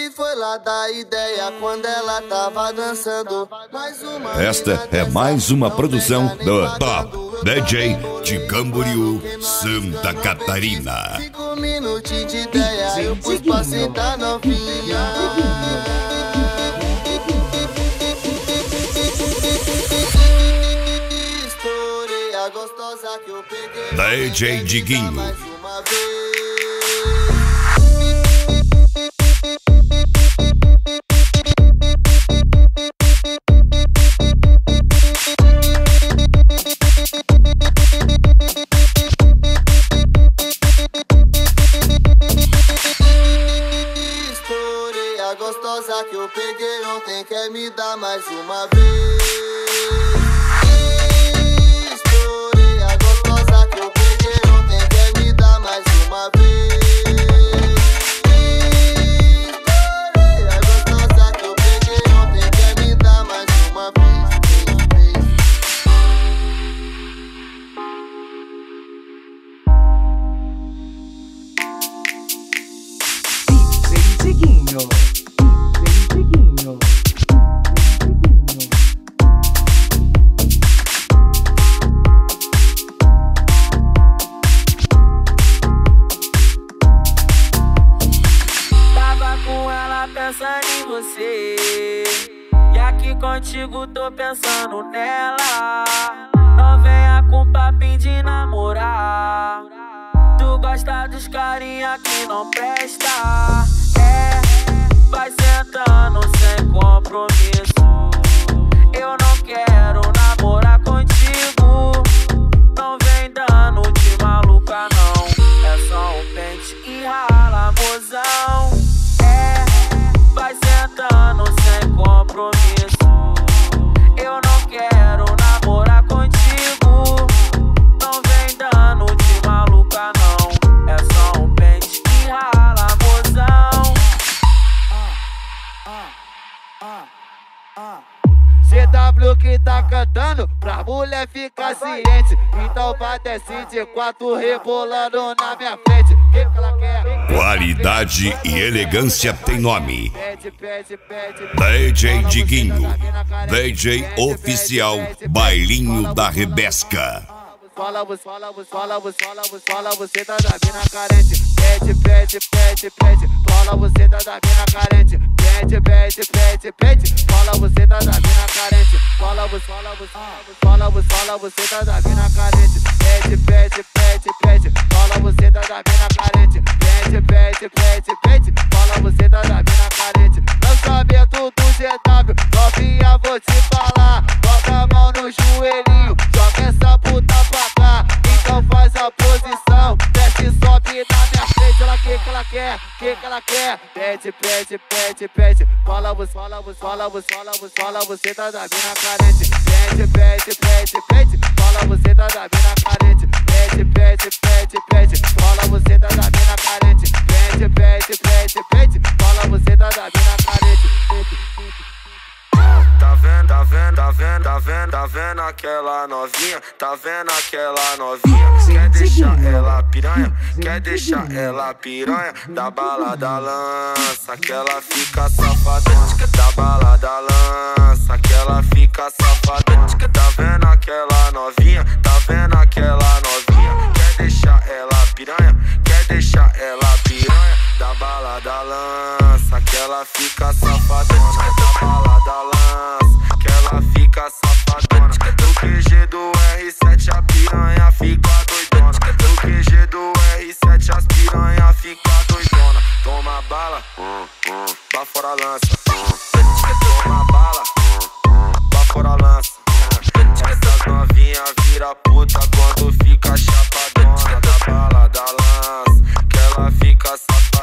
Ele foi lá dar ideia quando ela tava dançando. Esta é mais uma produção do Top DJ de Camboriú, Santa Catarina. 5 minutinhos de ideia, eu pus pra sentar novinha. Estourei a gostosa que eu peguei. DJ Diguinho. Mais uma vez. A gostosa que eu peguei ontem quer me dar mais uma vez. Estourei a gostosa que eu peguei ontem quer me dar mais uma vez. Estourei a gostosa que eu peguei ontem quer me dar mais uma vez. Diguinho. Tava com ela pensando em você, e aqui contigo tô pensando nela. Não venha com papinho de namorar, tu gosta dos carinha que não presta. Vai sentando sem compromisso. Eu não quero namorar contigo. Não vem dando de maluca não. É só um pente e rala, mozão. Vai sentando sem compromisso. Eu não quero namorar contigo. Não vem dando de maluca não. É só um pente e rala, mozão. CW que tá cantando pra mulher ficar ciente. Então vai descer de 4 rebolando na minha frente. Que ela quer? Qualidade e elegância tem nome. Pede, pede, pede. DJ Diguinho, DJ oficial Bailinho da Rebesca. Fala você tá da mina carente. Pede, pede, pede, pede. Fala você tá da mina carente. Pede, pede, pede, pede. Fala você tá da mina carente. Fala você tá da mina carente. Pede, pede, pede, pede. Fala você tá da mina carente. Pede, pede, pede, pede. Fala você tá da mina carente. Lançamento do GW, novinha vou te falar. Bota a mão no joelhinho, joga essa puta pra cá. Então faz a posição, desce e sobe na minha frente. Ela que ela quer, que ela quer? Pede, pede, pede, pede. Fala você tá da mina carente. Pede, pede, pede, pede. Fala você tá da mina carente. Pede, pede, pede, pede. Fala você tá da mina carente. Pede, pede, pede, pede. Fala você tá da mina carente. Tá vendo aquela novinha? Tá vendo aquela novinha? Quer deixar ela piranha? Quer deixar ela piranha? Da balada lança, que ela fica safada. Da balada lança, que ela fica safada. Tá vendo aquela novinha? Tá vendo aquela novinha? Quer deixar ela piranha? Quer deixar ela piranha? Da balada lança, que ela fica safadona. Da balada lança, que ela fica safadona. No QG do R7 a piranha fica doidona. No QG do R7 as piranha fica doidona. Toma bala, pra fora lança. Toma bala, pra fora lança. Essas novinhas vira puta quando fica chapadona. Da balada lança, que ela fica safadona.